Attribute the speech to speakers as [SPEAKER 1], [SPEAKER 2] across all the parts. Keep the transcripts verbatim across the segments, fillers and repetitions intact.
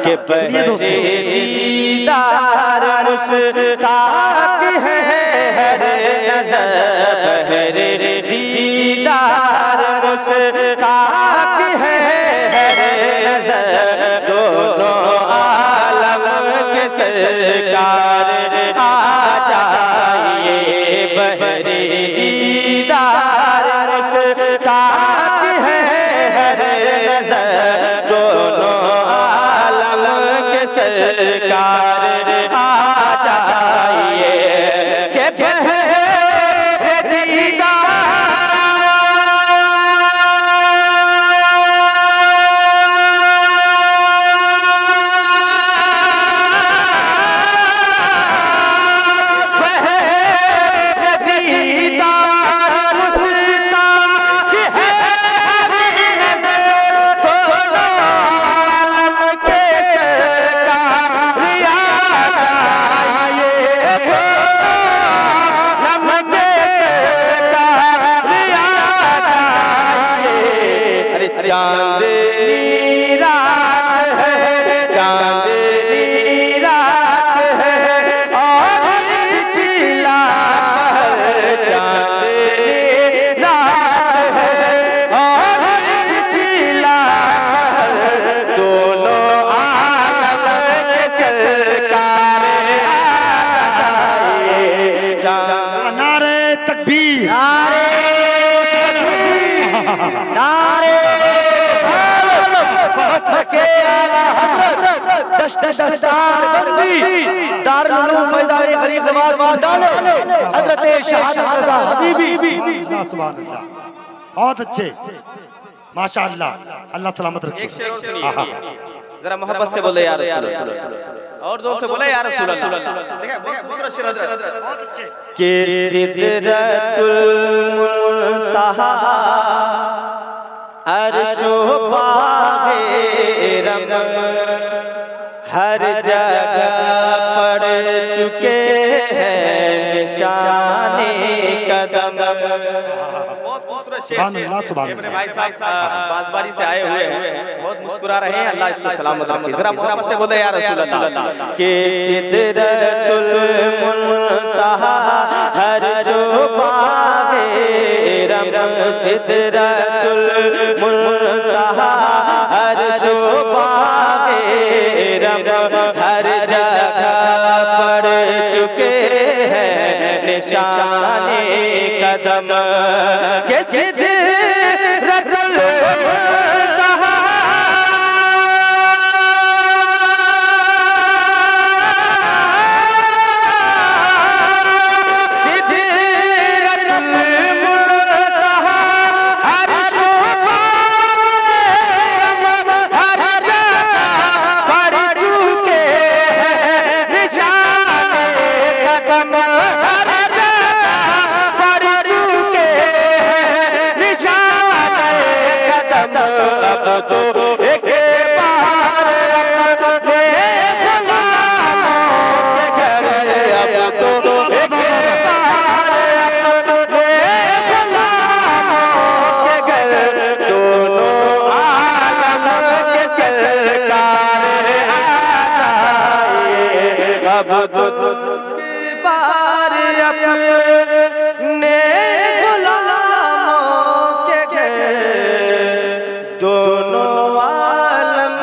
[SPEAKER 1] के दीदार मुश्ताक है हर नजर, बहरे दीदार मुश्ताक है हर नजर, दोनों आलम के सरकार आ जाइए, बहरे दीदार मुश्ताक है हर नजर, दोनों आलम के सरकार आ जाइए के बहरे दीदार चांदनी रात है, चांदनी रात है और चिल्ला चांदनी रात है और चिल्ला, दोनों आलम के सरकार आए।
[SPEAKER 2] नारे तकबीर,
[SPEAKER 1] नारे नारे के आला हज़रत दश दश दार बंदी दारुल उलूम फैज़ाए गरीब नवाज डाले हज़रत शहादत रज़ा हबीबी।
[SPEAKER 2] अल्लाह सुभान अल्लाह, बहुत अच्छे, माशाअल्लाह, अल्लाह सलामत रखे।
[SPEAKER 1] जरा मोहब्बत से बोले या रसूल अल्लाह, और दो से बोले या रसूल अल्लाह। देखिए बहुत अच्छे के सिदरतुल मुंतहा अर्शो बाग़े रम हर जगह पड़ चुके हैं निशाने कदम। बहुत खूबसूरत शेर है। अपने भाई साहब बांसवाड़ी से आए हुए हैं, बहुत मुस्कुरा रहे हैं, अल्लाह इसको सलामत रखे। जरा मोहब्बत से बोले या रसूल अल्लाह के सिदरतुल मुंतहा अर्शो बाग़े रम, सिदरतुल मुंतहा अर्शो बाग़े रम हर जगह पड़ चुके हैं निशाने कदम के सिदरतुल मुंतहा बार अपने गुलामों के घर दोनों आलम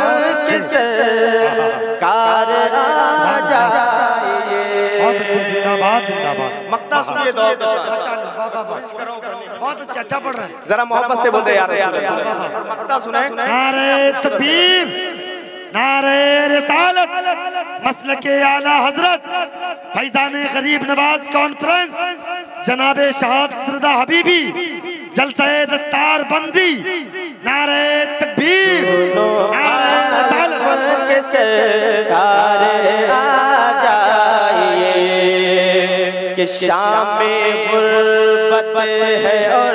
[SPEAKER 1] सरकार आ जाइए।
[SPEAKER 2] बहुत अच्छे, जिंदाबाद जिंदाबाद।
[SPEAKER 1] मक्ता सुनिए दो
[SPEAKER 2] माशाअल्लाह, वाह वाह वाह, बहुत अच्छा, अच्छा पढ़ रहे हैं।
[SPEAKER 1] जरा मोहब्बत से बोलते यार यार और मक्ता सुने।
[SPEAKER 2] नारे तकबीर, नारे रिसालत, मसलके आला हजरत फैज़ाने गरीब नवाज कॉन्फ्रेंस जनाबे शहादत रज़ा हबीबी जलसाए दस्तार बंदी, नारे तकबीर, नारे रिसालत
[SPEAKER 1] के सरकार आ जाइए कि शाम में गुर्बत है और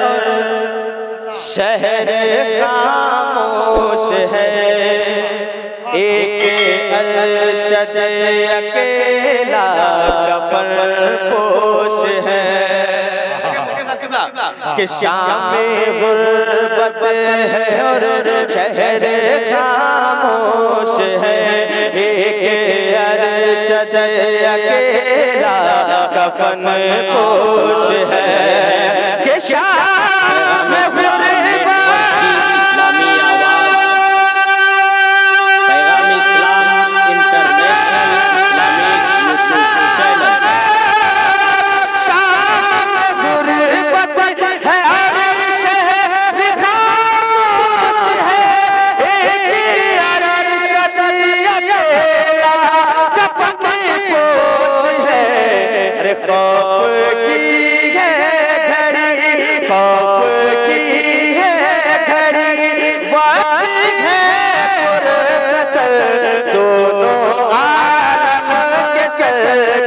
[SPEAKER 1] शहर खामोश है, एक अरशद अकेला कफन पोश है कि शाम में गुर्बत है और शहर खामोश है, एक अरशद अकेला कफन पोश है कि शाम गुरबा इस्लामी आवाज पैगाम इस्लाम इंटरनेशनल इस्लामिक यूट्यूब चैनल शाम गुरबत है अरश है खामोश है एक अरशद अकेला कफन पोश है अरे खौफ की है घड़ी खौफ की है घड़ी बात है पुरखतर दोनों आलम के सर